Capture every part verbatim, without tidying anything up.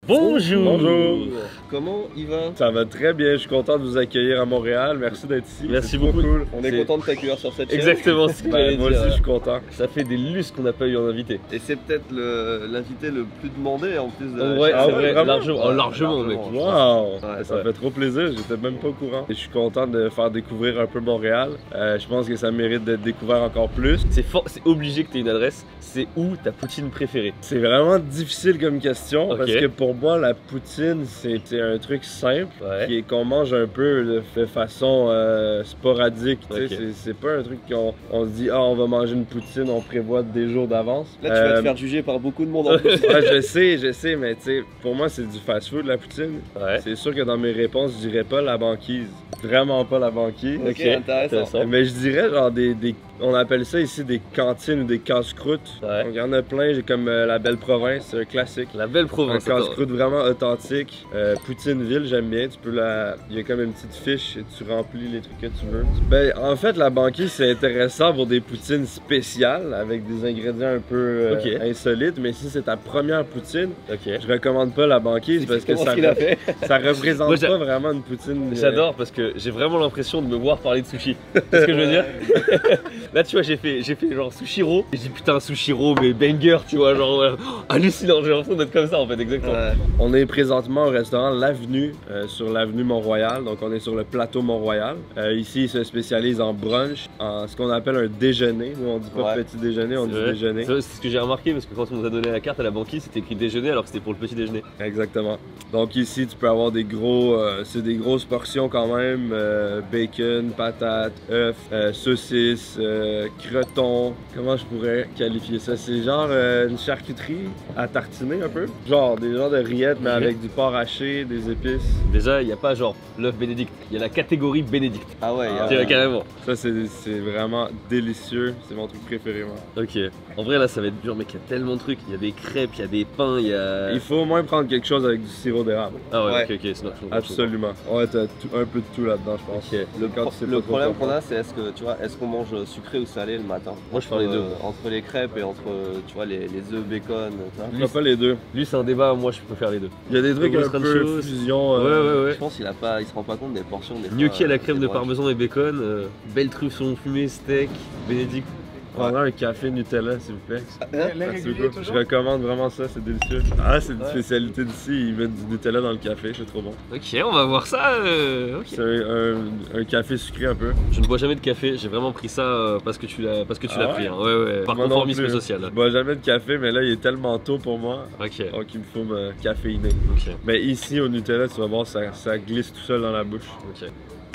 Bonjour. Bonjour. Comment il va? Ça va très bien, je suis content de vous accueillir à Montréal, merci d'être ici. Merci beaucoup. Cool. On est, est content de t'accueillir sur cette chaîne. Exactement ce que j'allais Ben, moi dire. aussi je suis content. Ça fait des lustres qu'on n'a pas eu en invité. Et c'est peut-être l'invité le, le plus demandé en plus de la Ouais, chaîne. Ah c'est ouais, vrai, vraiment? largement, oh, Ouais, largement, mec. largement. Wow, Ouais, ça ouais. fait trop plaisir, j'étais même pas au courant. Et je suis content de faire découvrir un peu Montréal. Euh, je pense que ça mérite d'être découvert encore plus. C'est fort, c'est obligé que tu aies une adresse. C'est où ta poutine préférée? C'est vraiment difficile comme question Ok. parce que pour moi la poutine c'est un truc simple Ouais. qui est qu'on mange un peu de, de façon euh, sporadique. tu sais. Ok. C'est- C'est pas un truc qu'on on se dit ah on va manger une poutine, on prévoit des jours d'avance. Là, tu vas Euh, te faire juger par beaucoup de monde en plus. ouais, je sais, je sais, mais tu sais, pour moi c'est du fast-food la poutine. Ouais. C'est sûr que dans mes réponses je dirais pas la banquise, vraiment pas la banquise. Ok, intéressant. intéressant. Mais je dirais genre des, des- on appelle ça ici des cantines ou des casse-croûtes. Ouais. Donc il y en a plein, j'ai comme euh, la Belle Province, c'est un classique. La belle Un province. attends. casse-croûte vraiment authentique. Euh, Poutineville, j'aime bien. Tu peux la. Il y a comme une petite fiche et tu remplis les trucs que tu veux. Ben, en fait, la banquise, c'est intéressant pour des poutines spéciales avec des ingrédients un peu euh, Ok. insolites. Mais si c'est ta première poutine, Ok. je recommande pas la banquise parce que Comment ça, qu'il a fait? ça représente Moi, j'a- pas vraiment une poutine. euh, J'adore parce que j'ai vraiment l'impression de me voir parler de sushi. Tu sais ce que je veux dire? Là, tu vois, j'ai fait, j'ai fait genre Sushiro. Et j'ai dit putain, Sushiro, mais banger, tu vois, genre ouais, oh, hallucinant. J'ai l'impression d'être comme ça en fait, exactement. Ouais. On est présentement au restaurant L'Avenue, euh, sur l'avenue Mont-Royal. Donc, on est sur le plateau Mont-Royal. Euh, ici, ils se spécialisent en brunch, en ce qu'on appelle un déjeuner. Nous, on dit pas Ouais. petit déjeuner, on C'est dit vrai. déjeuner. C'est vrai, c'est ce que j'ai remarqué parce que quand on nous a donné la carte à la banquise, c'était écrit déjeuner alors que c'était pour le petit déjeuner. Exactement. Donc, ici, tu peux avoir des gros. euh, c'est des grosses portions quand même. euh, bacon, patates, œufs, euh, saucisses, euh, crotons. Comment je pourrais qualifier ça? C'est genre euh, une charcuterie à tartiner un peu. Genre des genres de rillettes, mais Ok. avec du porc haché, des épices. Déjà, il n'y a pas genre l'œuf Bénédicte, il y a la catégorie Bénédicte. Ah ouais, il y a- Ah. Tu vois, carrément. Ça, c'est c'est vraiment délicieux. C'est mon truc préféré, moi. Ok. En vrai, là, ça va être dur, mec. Il y a tellement de trucs. Il y a des crêpes, il y a des pains, il y a. Il faut au moins prendre quelque chose avec du sirop d'érable. Ah ouais, Ouais. ok, ok, sinon, je comprends, Absolument. Ouais, t'as tout- un peu de tout là-dedans, je pense. Ok. Le, Quand pro- tu sais le pas trop problème quoi qu'on a, c'est est-ce que tu vois, est-ce qu'on mange sucré ou salé le matin? Moi, je ferais les deux. Euh, entre les crêpes et entre tu vois les, les œufs bacon. Tu vois. Je ferai pas les deux. Lui, c'est un débat. Moi, je peux faire les deux. Il y a des trucs Au un Western peu Shoes. fusion. Ouais, euh, ouais, Je ouais. pense qu'il a pas, il se rend pas compte des portions des fois, Gnocchi à la euh, crème des de brunchs. parmesan et bacon. euh, belle truffe saumon fumé, steak, Bénédicte. Prendra un café Nutella, s'il vous plaît. Hein? Merci beaucoup. Je recommande vraiment ça, c'est délicieux. Ah, c'est une Ouais. spécialité d'ici, ils mettent du Nutella dans le café, c'est trop bon. Ok, on va voir ça. euh, ok. C'est un, un- un café sucré un peu. Je ne bois jamais de café. J'ai vraiment pris ça euh, parce que tu l'as, parce que tu Ah l'as ouais? pris. Hein. Ouais, ouais. Par Moi non conformisme plus. social. Je bois jamais de café, mais là, il est tellement tôt pour moi, Ok. donc il me faut me caféiner. Ok. Mais ici, au Nutella, tu vas voir, ça, ça glisse tout seul dans la bouche. Ok.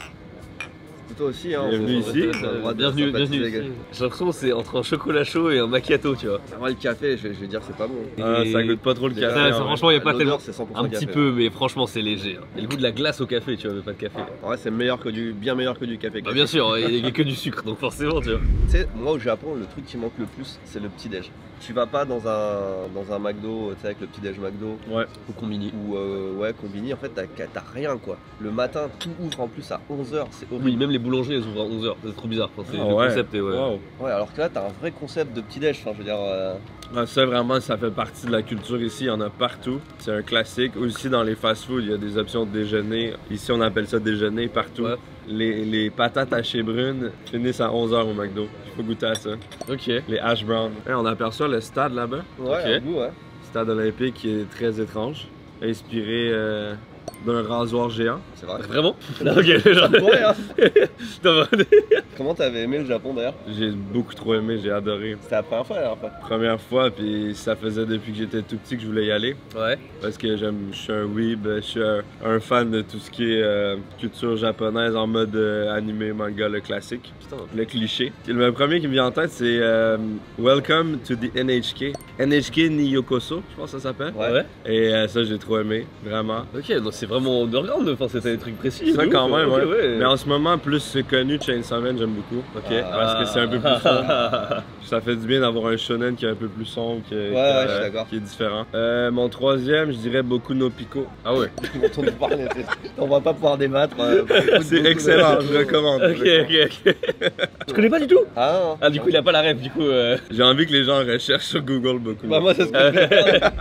Toi aussi, hein. Bienvenue on- ici. on a le droit de Bienvenue, sympathiser bienvenue. avec- ici. J'ai l'impression que c'est entre un chocolat chaud et un macchiato, tu vois. Moi, le café, je vais, je vais dire que c'est pas bon. Ah, Et- ça goûte pas trop le Déjà, café. ça, en ça, vrai. franchement, il n'y a pas L'odeur, tellement. c'est cent pour cent Un petit café. peu, mais franchement, c'est léger. hein. Et le goût de la glace au café, tu vois, mais pas de café. En vrai, c'est meilleur que du, bien meilleur que du café. Bah, bien sûr, il n'y a que du sucre, donc forcément, tu vois. Tu sais, moi au Japon, le truc qui manque le plus, c'est le petit déj. Tu vas pas dans un dans un McDo, tu sais, avec le petit déj McDo Ouais. Ou combini. ou euh, ouais combini. En fait, t'as t'as rien quoi. Le matin, tout ouvre en plus à onze heures, c'est Oui, horrible. même les boulangeries, elles ouvrent à onze heures. C'est trop bizarre. Enfin, c'est Ah le ouais. concept est ouais. Wow. Ouais, alors que là, t'as un vrai concept de petit déj. Enfin, je veux dire, euh, Ah, ça vraiment, ça fait partie de la culture ici, il y en a partout. C'est un classique. Aussi dans les fast-foods, il y a des options de déjeuner. Ici, on appelle ça déjeuner partout. Ouais. Les, les patates hachées brunes finissent à onze heures au McDo. Il faut goûter à ça. Ok. Les hash browns. Hey, on aperçoit le stade là-bas. ouais, Ok. un goût, ouais. Stade olympique qui est très étrange. Inspiré euh, d'un rasoir géant. C'est vrai. Vraiment? Ok, genre. Ouais, hein. Non, mais- Comment t'avais aimé le Japon d'ailleurs? J'ai beaucoup trop aimé, j'ai adoré. C'était la première fois, la dernière fois. Première fois, puis ça faisait depuis que j'étais tout petit que je voulais y aller. Ouais. Parce que j'aime, je suis un weeb, je suis un, un fan de tout ce qui est euh, culture japonaise en mode euh, animé, manga, le classique, Putain. le cliché. Et le premier qui me vient en tête, c'est euh, Welcome to the N H K. N H K ni Yokoso, je pense que ça s'appelle. Ouais. Ouais. Et euh, ça, j'ai trop aimé, vraiment. Ok, donc c'est vraiment underground, enfin c'était des trucs précis. Ça de quand ouf, même, ok, ouais. Mais en ce moment, plus connu, Chainsaw Man, j'aime beaucoup. Ok. Parce que c'est un peu plus sombre. Ça fait du bien d'avoir un shonen qui est un peu plus sombre, qui, est- Ouais, qui, ouais, euh, je suis d'accord. qui est différent. Euh, mon troisième, je dirais Boku no Pico. Ah ouais. Dont on nous parlait, t'sais. On va pas pouvoir débattre. euh, C'est excellent, je recommande. je Ok, recommande. ok, ok. Je connais pas du tout. Ah non. Ah, du coup, il a pas la rêve, du coup. euh, J'ai envie que les gens recherchent sur Google Boku no Bah, moi, c'est ce que je vais faire.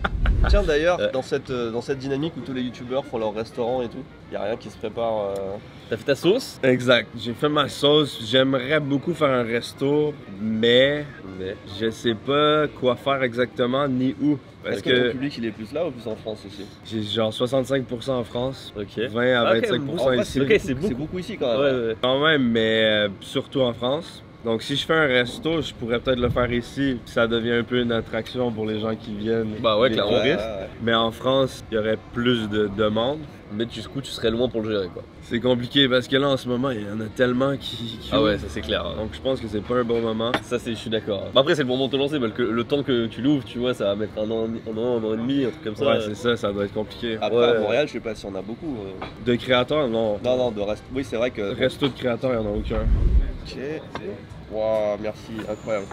Tiens d'ailleurs, dans cette, euh, dans cette dynamique où tous les youtubeurs font leur restaurant et tout, y a rien qui se prépare. Euh... T'as fait ta sauce? Exact. J'ai fait ma sauce. J'aimerais beaucoup faire un resto, mais, Mais. je sais pas quoi faire exactement ni où. Parce Est-ce que, que, ton public il est plus là ou plus en France aussi? j'ai genre soixante-cinq pour cent en France, Ok. vingt à Ah, ok, vingt-cinq pour cent En vrai, ici. ok, beaucoup- c'est beaucoup. beaucoup ici quand Ouais, même. ouais. Quand même, mais euh, surtout en France. Donc si je fais un resto, je pourrais peut-être le faire ici. Ça devient un peu une attraction pour les gens qui viennent. Bah ouais, les clairement. touristes. Ouais, ouais. Mais en France, il y aurait plus de demandes. Mais du coup, tu serais loin pour le gérer quoi. C'est compliqué parce que là, en ce moment, il y en a tellement qui... qui Ah ouais, ça c'est clair. Donc je pense que c'est pas un bon moment. Ça, c'est, je suis d'accord. Bah après, c'est le moment de te lancer, parce que le temps que tu l'ouvres, tu vois, ça va mettre un an, un an, un an et demi, un truc comme ça. Ouais, c'est ça, ça doit être compliqué. Après Ouais. à Montréal, je sais pas si on a beaucoup. euh. De créateurs, non. Non, non, de reste. Oui, c'est vrai que. Resto de créateurs, il n'y en a aucun. Ok. Waouh, merci, incroyable.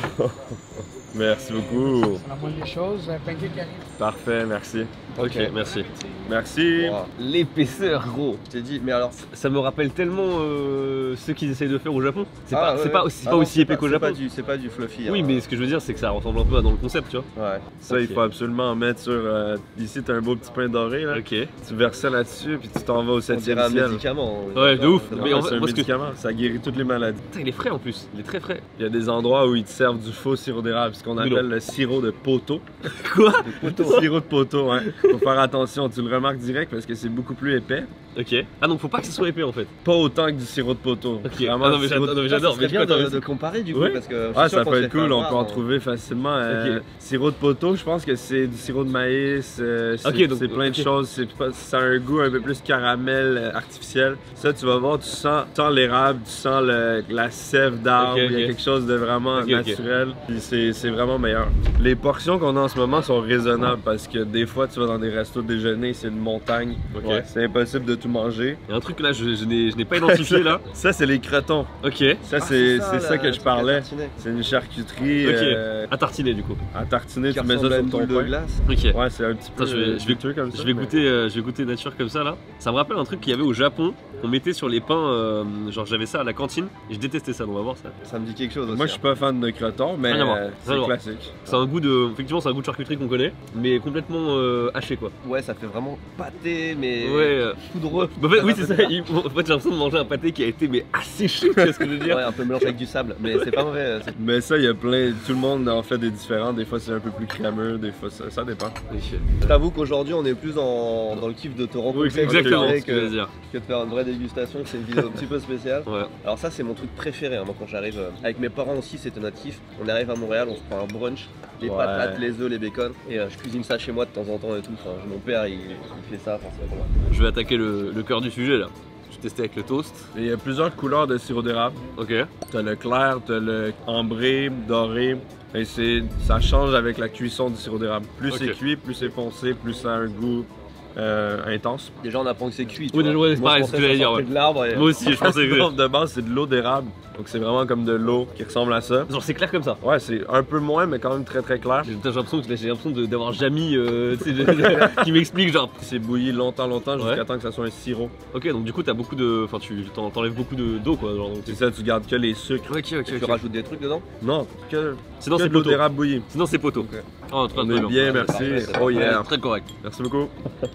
Merci beaucoup. C'est la moindre des choses. Un pancake qui arrive. Parfait, merci. Ok, merci. Merci. Waouh. L'épaisseur, gros. Je t'ai dit, mais alors. Ça me rappelle tellement euh, ce qu'ils essayent de faire au Japon. C'est Ah, pas, ouais, c'est ouais. pas aussi, c'est Ah pas non, aussi c'est épais pas- qu'au c'est Japon. pas du- C'est pas du fluffy. Oui, hein. mais ce que je veux dire, c'est que ça ressemble un peu à dans le concept, tu vois. Ouais. Ça, Ok. il faut absolument en mettre sur... euh, ici, t'as un beau petit pain doré, là. Ok. Tu verses ça là-dessus, puis tu t'en vas au On dirait septième un ciel. médicament. Ouais, de ouf. Non, Mais Mais en en fait, c'est un moi, ce que- médicament, ça guérit toutes les maladies. Putain, il est frais en plus. Il est très frais. Il y a des endroits où ils te servent du faux sirop d'érable, ce qu'on Mais appelle non. le sirop de poteau. Quoi? Le sirop de poteau, ouais. Faut faire attention, tu le remarques direct parce que c'est beaucoup plus épais. Ok. Ah donc faut pas que ce soit épais en fait. Pas autant que du sirop de poteau. Ok. Vraiment, Ah non mais du sirop de- j'adore. non, mais Ça, j'adore. ça serait Mais bien tu vois, de, t'as- de comparer du coup Ouais. parce que. je suis Ah, sûr ça qu'on peut se être fait cool, on avoir, peut en on- trouver facilement. euh, Ok. Sirop de poteau, je pense que c'est du sirop de maïs, euh, c'est Ok, donc- c'est plein ok. de choses, c'est pas- ça a un goût un peu plus caramel euh, artificiel. Ça, tu vas voir, tu sens, tu sens l'érable, tu sens le- la sève d'arbre, Ok, il y a ok. quelque chose de vraiment Ok, ok. naturel, puis c'est c'est vraiment meilleur. Les portions qu'on a en ce moment sont raisonnables parce que des fois, tu vas dans des restos de déjeuner, c'est une montagne, Ok. Ouais, c'est impossible de tout manger. Il y a un truc là, je, je n'ai je n'ai pas identifié là. Ça, c'est les crotons. Ok. Ça, Ah, c'est c'est là, ça que le je truc à parlais. tartiner. C'est une charcuterie Ok. euh, À tartiner du coup. à tartiner, Qui tu mets ça ressemble à sur une ton boule de pain. glace. Ok. Ouais, c'est un petit peu Attends, je vais- euh, je vais- juteux comme ça. Je vais mais- goûter, euh, je vais goûter nature comme ça là. Ça me rappelle un truc qu'il y avait au Japon. On mettait sur les pains, euh, genre j'avais ça à la cantine. Et je détestais ça. Donc on va voir ça. Ça me dit quelque chose aussi. Moi, je suis pas fan de croton, mais Rien à voir, euh, rien à c'est voir. classique. C'est un goût de, effectivement, c'est un goût de charcuterie qu'on connaît, mais complètement euh, haché quoi. Ouais, ça fait vraiment pâté, mais. Ouais. euh, Poudreux. En fait, oui c'est ça. Il- En fait j'ai l'impression de manger un pâté qui a été mais asséché. Tu vois ce que je veux dire? Ouais, un peu mélangé avec du sable, mais c'est pas mauvais. c'est- Mais ça, il y a plein. Tout le monde en fait des différents. Des fois, c'est un peu plus crémeux, des fois, ça, ça dépend. Je t'avoue qu'aujourd'hui, on est plus dans, dans le kiff de te rencontrer Oui, c'est exactement que, ce que je veux dire. que de faire une vraie dégustation. C'est une vidéo un petit peu spéciale. Ouais. Alors ça, c'est mon truc préféré. hein, Moi, quand j'arrive euh, avec mes parents aussi, c'était notre kiff. On arrive à Montréal, on se prend un brunch, les Ouais. patates, les œufs, les bacon, et euh, je cuisine ça chez moi de temps en temps et tout. Enfin, mon père, il, il fait ça. Enfin, c'est vraiment- Je vais attaquer le, le cœur du sujet là. Je vais tester avec le toast. Et il y a plusieurs couleurs de sirop d'érable. Ok. T'as le clair, t'as le ambré, doré. Et c'est, ça change avec la cuisson du sirop d'érable. Plus Ok. c'est cuit, plus c'est foncé, plus ça a un goût euh, intense. Déjà, on apprend que c'est cuit. tu Oui, vois. déjà, ouais, c'est Moi, je pareil, pensais c'est ce que j'allais ça dire, sortait ouais. de l'arbre. et- Moi aussi, je pensais que. De base, c'est de l'eau d'érable. Donc c'est vraiment comme de l'eau qui ressemble à ça. Genre c'est clair comme ça. Ouais, c'est un peu moins, mais quand même très très clair. J'ai j'ai l'impression que j'ai l'impression de- d'avoir Jamy euh, tu sais, de- qui m'explique genre. C'est bouilli longtemps, longtemps jusqu'à Ouais. temps que ça soit un sirop. Ok, donc du coup t'as beaucoup de, enfin tu t'en- t'enlèves beaucoup de- d'eau quoi. Genre, donc, C'est ça, tu gardes que les sucres. Ok, ok, Tu rajoutes des trucs dedans? Non, que, Sinon que c'est de l'eau poteau. d'érable bouillie. Sinon c'est poteau. Ok. Oh, très, On très est bien. bien, Ouais, merci. c'est parfait, Oh Ouais, yeah. très correct. Merci beaucoup.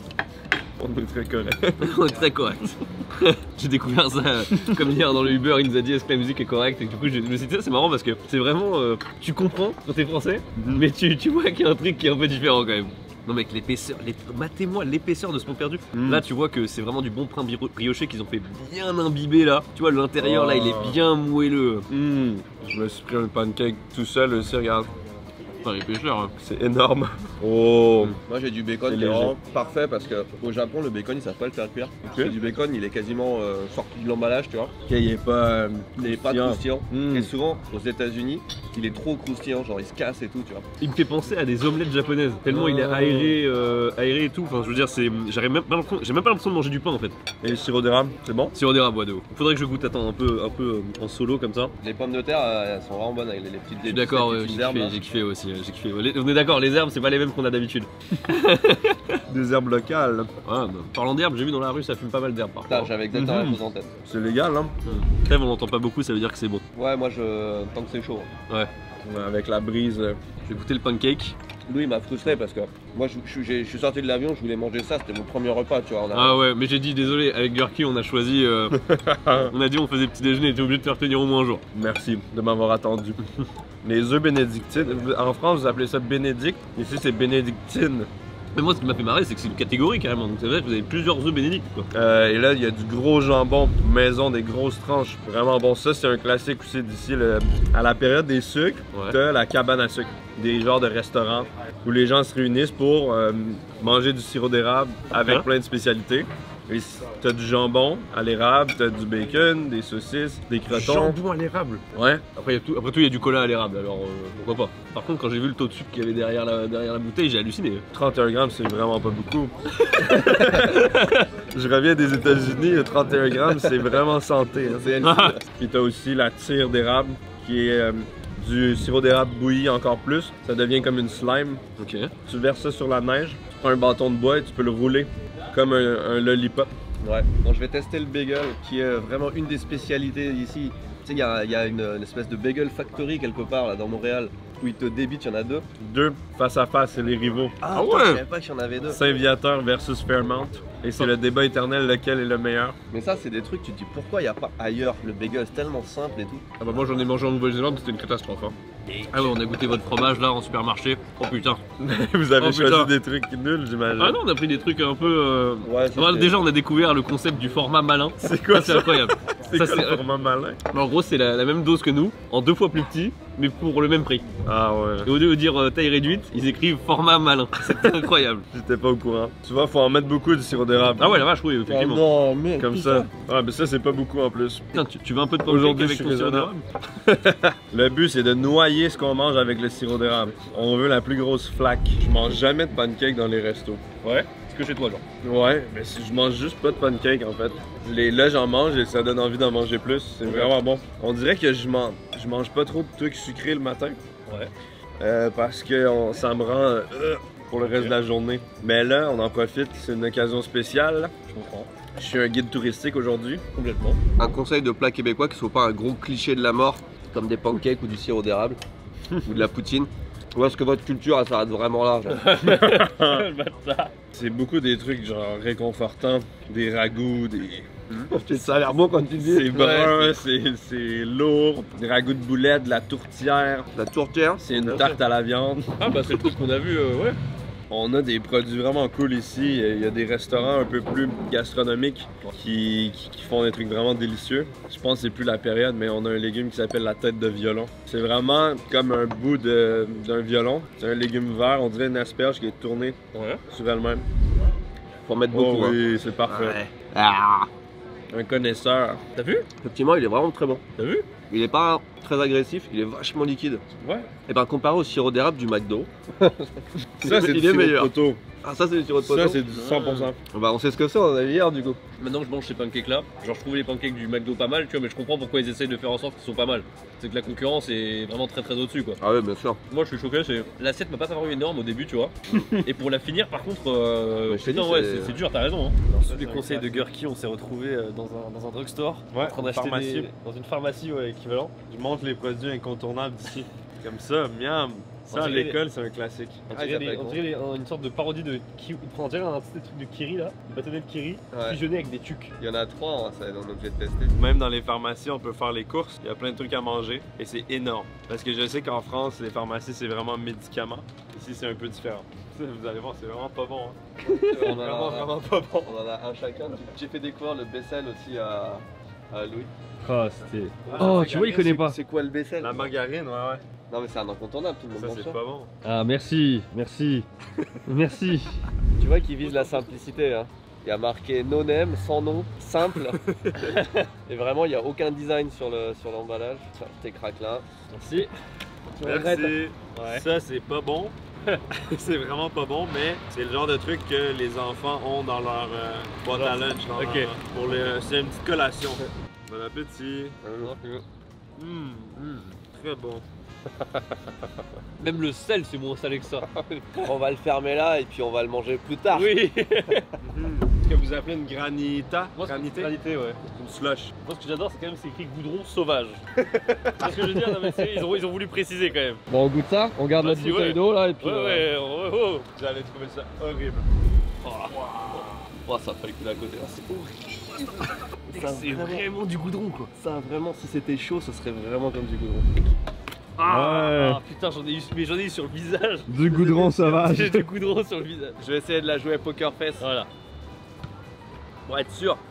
On est très correct. très correct. J'ai découvert ça euh, comme hier dans le Uber, il nous a dit est-ce que la musique est correcte et du coup je me suis dit c'est marrant parce que c'est vraiment euh, tu comprends quand t'es français mais tu, tu vois qu'il y a un truc qui est un peu différent quand même. Non mec l'épaisseur, les... matez-moi l'épaisseur de ce pont perdu. Mm. Là tu vois que c'est vraiment du bon pain biro- brioché qu'ils ont fait bien imbiber là. Tu vois l'intérieur là il Oh. est bien moelleux. Mmh. Je me suis pris un pancake tout seul aussi, regarde. Enfin l'épaisseur. Hein. C'est énorme. Oh. Moi j'ai du bacon C'est qui est léger. vraiment parfait parce que au Japon le bacon ils savent pas le faire cuire. C'est du bacon il est quasiment euh, sorti de l'emballage tu vois. Ok, il est pas. euh, Il est pas croustillant. croustillant. Mm. Et souvent aux États-Unis il est trop croustillant, genre il se casse et tout tu vois. Il me fait penser à des omelettes japonaises tellement il est Oh. aéré, euh, aéré et tout. Enfin je veux dire c'est, j'arrive même pas l'impression- j'ai même pas l'impression de manger du pain en fait. Et le sirop d'érable, c'est bon? Sirop d'érable ouais, de ouf. Faudrait que je goûte attends un peu, un peu euh, en solo comme ça. Les pommes de terre euh, elles sont vraiment bonnes avec les, les petites Je suis les d'accord, petites ouais, j'ai herbes, kiffé, là. j'ai kiffé aussi, j'ai kiffé. Les- On est d'accord, les herbes c'est pas les mêmes qu'on a d'habitude. Des herbes locales. Ouais, bah, parlant d'herbes, j'ai vu dans la rue ça fume pas mal d'herbes par Putain, contre. j'avais exactement la Mhm. même chose en tête. C'est légal, hein? Crève on l'entend pas beaucoup, ça veut dire que c'est bon. Ouais moi je. Tant que c'est chaud. Ouais. Ouais, avec la brise. euh, Je vais goûter le pancake. Louis m'a frustré parce que moi je, je, je, je suis sorti de l'avion, je voulais manger ça, c'était mon premier repas, tu vois. On a... Ah ouais, mais j'ai dit désolé, avec Gurky on a choisi, euh, on a dit on faisait petit déjeuner, t'es obligé de faire tenir au moins un jour. Merci de m'avoir attendu. Les œufs bénédictines, en France vous appelez ça bénédicte, ici c'est bénédictine. Mais moi ce qui m'a fait marrer c'est que c'est une catégorie carrément, donc c'est vrai que vous avez plusieurs œufs bénédicts quoi. Euh, et là il y a du gros jambon maison, des grosses tranches, vraiment bon. Ça c'est un classique aussi d'ici, le... à la période des sucres, Ouais. t'as la cabane à sucre, des genres de restaurants où les gens se réunissent pour euh, manger du sirop d'érable avec Hein? plein de spécialités. Et t'as du jambon à l'érable, t'as du bacon, des saucisses, des crotons. Jambon à l'érable. Ouais. Après, il y a tout, après tout il y a du cola à l'érable, alors euh, pourquoi pas. Par contre quand j'ai vu le taux de sucre qu'il y avait derrière la, derrière la bouteille, j'ai halluciné. trente et un grammes, c'est vraiment pas beaucoup. Je reviens des États-Unis, le trente et un grammes, c'est vraiment santé. Hein. C'est Puis t'as aussi la tire d'érable, qui est euh, du sirop d'érable bouilli encore plus. Ça devient comme une slime. Ok. Tu verses ça sur la neige, tu prends un bâton de bois et tu peux le rouler comme un, un lollipop. Ouais, bon, je vais tester le bagel qui est vraiment une des spécialités ici. Tu sais, il y a, il y a une, une espèce de bagel factory quelque part là dans Montréal où ils te débitent, il y en a deux. Deux face à face, c'est les rivaux. Ah ouais. ouais. Je savais pas qu'il y en avait deux. Saint-Viateur versus Fairmount. Et c'est le débat éternel, lequel est le meilleur. Mais ça, c'est des trucs, tu te dis pourquoi il n'y a pas ailleurs le bagel, c'est tellement simple et tout. Ah bah moi j'en ai mangé en Nouvelle-Zélande, c'était une catastrophe. Hein. Ah ouais, on a goûté votre fromage là en supermarché. Oh putain. Vous avez Oh, choisi putain. des trucs nuls, j'imagine. Ah non, on a pris des trucs un peu. Euh... Ouais, c'est voilà, déjà on a découvert le concept du format malin. C'est quoi Ça, c'est ça? incroyable. C'est Ça, quoi c'est- le format malin? Mais en gros c'est la, la même dose que nous, en deux fois plus petit, mais pour le même prix. Ah ouais. Et au lieu de dire euh, taille réduite, ils écrivent format malin. C'était incroyable. J'étais pas au courant. Tu vois, faut en mettre beaucoup du sirop d'érable. Ah ouais la vache oui effectivement. non, mais Comme ça. Ah, mais ça, c'est pas beaucoup en plus. Putain, tu, tu veux un peu de pancake Aujourd'hui, avec je ton suis sirop raisonnable. d'érable? Le but, c'est de noyer ce qu'on mange avec le sirop d'érable. On veut la plus grosse flaque. Je mange jamais de pancake dans les restos. Ouais. Est-ce que chez toi genre? Ouais, mais si je mange juste pas de pancake en fait. Les, là, j'en mange et ça donne envie d'en manger plus. C'est vraiment bon. On dirait que je mange, je mange pas trop de trucs sucrés le matin. Ouais. Euh, parce que on- ça me rend euh, pour le reste de la journée. Mais là, on en profite. C'est une occasion spéciale. Je comprends. Je suis un guide touristique aujourd'hui. Complètement. Un conseil de plat québécois qui soit pas un gros cliché de la mort, comme des pancakes ou du sirop d'érable ou de la poutine. Ou est-ce que votre culture elle s'arrête vraiment là genre. C'est beaucoup des trucs genre réconfortants, des ragoûts, des. Ça a l'air bon quand tu dis. C'est brun, c'est c'est lourd. Des ragoûts de boulettes, de la tourtière. La tourtière. C'est une tarte à la viande. Ah bah c'est le truc qu'on a vu, euh, ouais. On a des produits vraiment cool ici. Il y a des restaurants un peu plus gastronomiques qui, qui- qui font des trucs vraiment délicieux. Je pense que c'est plus la période, mais on a un légume qui s'appelle la tête de violon. C'est vraiment comme un bout de- d'un violon. C'est un légume vert, on dirait une asperge qui est tournée Ouais. sur elle-même. Faut en mettre Oh beaucoup. hein. oui, c'est parfait. Ouais. Ah. Un connaisseur. T'as vu? Effectivement, il est vraiment très bon. T'as vu? Il est pas très agressif, il est vachement liquide. Ouais. Et ben comparé au sirop d'érable du McDo, Ça, c'est il du est sirop de meilleur. poteau. Ah ça c'est du sirop de poteau. Ça, c'est du cent pour cent. Bah on sait ce que c'est, on en a vu hier du coup. Maintenant je mange ces pancakes là, genre je trouvais les pancakes du McDo pas mal, tu vois, mais je comprends pourquoi ils essayent de faire en sorte qu'ils sont pas mal. C'est que la concurrence est vraiment très très au-dessus quoi. Ah ouais bien sûr. Moi je suis choqué, c'est l'assiette m'a pas paru énorme au début, tu vois. Et pour la finir par contre, euh, Mais je t'ai putain dit, ouais c'est- c'est c'est dur, t'as raison. Hein. Sous les conseils de Gurky, on s'est retrouvé dans un, dans un drugstore, Ouais, en train d'acheter pharmacie. des- dans une pharmacie ouais, équivalent. Je montre les produits incontournables d'ici. Comme ça, miam. Ça, On à dirait l'école, c'est un classique. On Ah, il dirait, des- s'appelle on dirait des- une sorte de parodie de Kiri, on dirait un petit truc de Kiri là, des bâtonnets de Kiri Ouais. fusionnés avec des tucs. Il y en a trois, hein, ça on est obligé de tester. Même dans les pharmacies, on peut faire les courses. Il y a plein de trucs à manger et c'est énorme. Parce que je sais qu'en France, les pharmacies, c'est vraiment médicaments. Ici, c'est un peu différent. Ça, vous allez voir, c'est vraiment pas bon. Hein. on, en Vraiment, a, vraiment pas bon. on en a un chacun. J'ai fait découvrir le Bessel aussi à, à Louis. Oh c'était. Oh, tu vois, il connaît pas. C'est quoi le Bessel? La margarine, ouais, ouais. Non mais c'est un incontournable, tout le monde Ça, mange c'est ça. pas bon. Ah merci, merci, merci. Tu vois qu'il vise la simplicité. Hein. Il y a marqué no name, sans nom, simple. Et vraiment, il n'y a aucun design sur le sur l'emballage. Tiens, tes craques là. Merci. Merci. Ouais. Ça, c'est pas bon. c'est vraiment pas bon, mais c'est le genre de truc que les enfants ont dans leur euh, boîte à lunch. dans Ok. leur- pour les, c'est une petite collation. Bon appétit. Euh, Mmh. Très bon. Même le sel c'est moins salé que ça. On va le fermer là et puis on va le manger plus tard. Oui. Mmh. que vous appelez une granita? Moi, c'est Granité? granité, ouais. Une slush. Moi, ce que j'adore, c'est quand même c'est écrit goudron sauvage. C'est ce que je veux dire, non, mais c'est- ils, ont, ils ont voulu préciser quand même. Bon, on goûte ça, on garde notre Vas-y, bouteille ouais. d'eau là et puis. Ouais, euh, ouais, oh, oh, oh. J'allais trouver ça horrible. Oh, ça a failli couler à côté là, c'est horrible. C'est vraiment du goudron, quoi. Ça, vraiment, si c'était chaud, ce serait vraiment comme du goudron. Ah, ah, putain, j'en ai eu, mais j'en ai eu sur le visage. Du goudron sauvage. J'ai du goudron sur le visage. Je vais essayer de la jouer poker face Voilà. pour être sûr.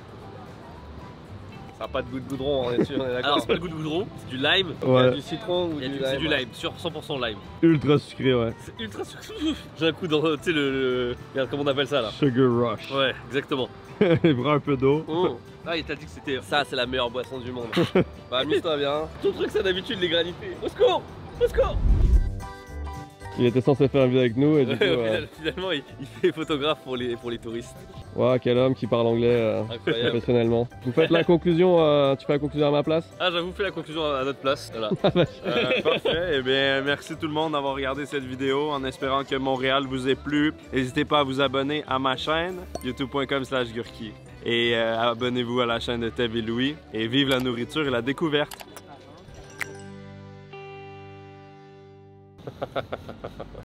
Ça n'a pas de goût de goudron, on est sûr, on est Alors, d'accord. c'est pas le goût de goudron, c'est du lime. Il y a Ouais. du citron ou Il y a du du, c'est lime. du lime, sur cent pour cent lime. Ultra sucré, ouais. C'est ultra sucré. J'ai un coup dans, tu sais, le, le- Regarde comment on appelle ça là. Sugar rush. Ouais, exactement. Il prend un peu d'eau. Mmh. Ah, il t'a dit que c'était. Ça, c'est la meilleure boisson du monde. Bah, amuse-toi bien. Ton truc, c'est d'habitude les granités. Au secours! Au secours! Il était censé faire une vidéo avec nous et du coup. euh, Finalement, il, il fait photographe pour les, pour les touristes. Waouh, quel homme qui parle anglais euh, Incroyable. professionnellement. Vous faites la conclusion, euh, tu fais la conclusion à ma place? Ah, j'avoue, fais la conclusion à notre place. Voilà. Euh, parfait. Eh bien, merci tout le monde d'avoir regardé cette vidéo en espérant que Montréal vous ait plu. N'hésitez pas à vous abonner à ma chaîne, youtube point com slash gurki. Et euh, abonnez-vous à la chaîne de Tev et Louis. Et vive la nourriture et la découverte.